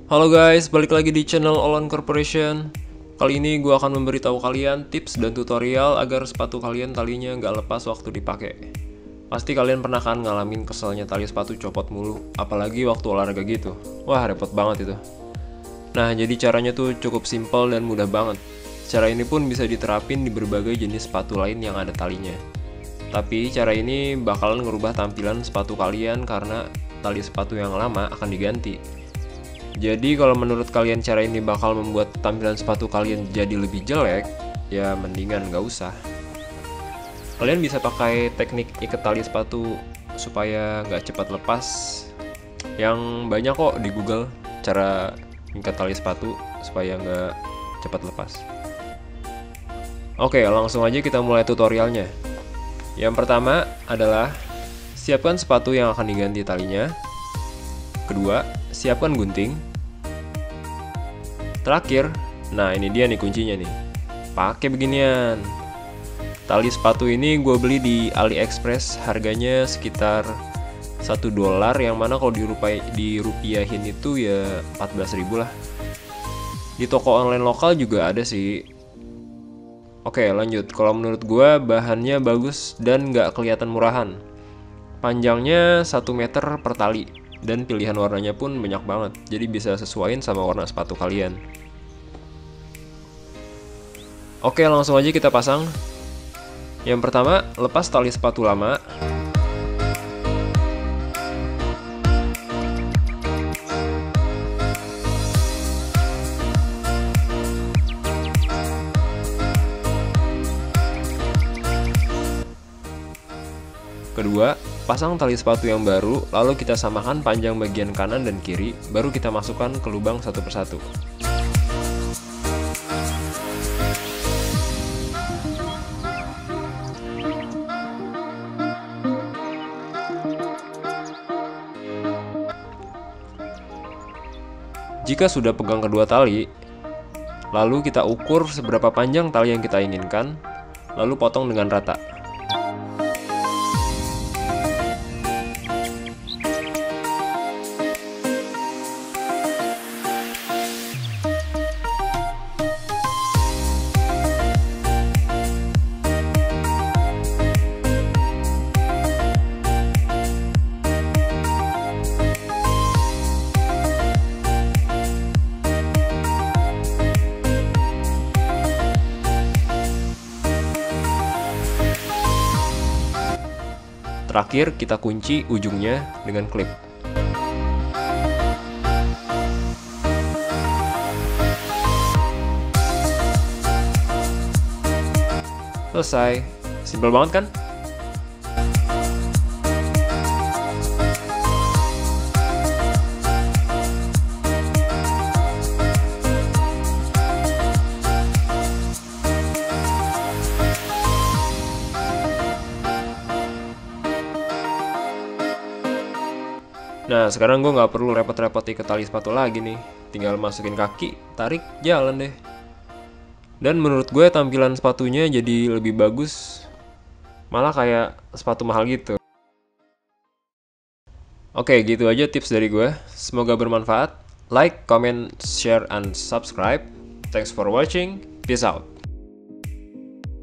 Halo guys, balik lagi di channel Olan Corporation. Kali ini gue akan memberitahu kalian tips dan tutorial agar sepatu kalian talinya nggak lepas waktu dipakai. Pasti kalian pernah kan ngalamin keselnya tali sepatu copot mulu, apalagi waktu olahraga gitu. Wah, repot banget itu. Nah, jadi caranya tuh cukup simpel dan mudah banget. Cara ini pun bisa diterapin di berbagai jenis sepatu lain yang ada talinya. Tapi cara ini bakalan ngerubah tampilan sepatu kalian karena tali sepatu yang lama akan diganti. Jadi kalau menurut kalian cara ini bakal membuat tampilan sepatu kalian jadi lebih jelek, ya mendingan nggak usah. Kalian bisa pakai teknik ikat tali sepatu supaya nggak cepat lepas. Yang banyak kok di Google cara ikat tali sepatu supaya nggak cepat lepas. Oke, langsung aja kita mulai tutorialnya. Yang pertama adalah siapkan sepatu yang akan diganti talinya. Kedua, siapkan gunting. Terakhir, nah ini dia nih kuncinya nih. Pakai beginian. Tali sepatu ini gue beli di AliExpress, harganya sekitar $1, yang mana kalau dirupiahin itu ya 14.000 lah. Di toko online lokal juga ada sih. Oke, lanjut. Kalau menurut gue bahannya bagus dan nggak kelihatan murahan. Panjangnya 1 meter per tali. Dan pilihan warnanya pun banyak banget, jadi bisa sesuaiin sama warna sepatu kalian. Oke, langsung aja kita pasang. Yang pertama, lepas tali sepatu lama. Kedua, pasang tali sepatu yang baru, lalu kita samakan panjang bagian kanan dan kiri, baru kita masukkan ke lubang satu persatu. Jika sudah pegang kedua tali, lalu kita ukur seberapa panjang tali yang kita inginkan, lalu potong dengan rata. Terakhir, kita kunci ujungnya dengan klip. Selesai. Simpel banget kan? Nah, sekarang gue nggak perlu repot-repot ikat tali sepatu lagi nih. Tinggal masukin kaki, tarik, jalan deh. Dan menurut gue tampilan sepatunya jadi lebih bagus. Malah kayak sepatu mahal gitu. Oke, gitu aja tips dari gue. Semoga bermanfaat. Like, comment, share, and subscribe. Thanks for watching. Peace out.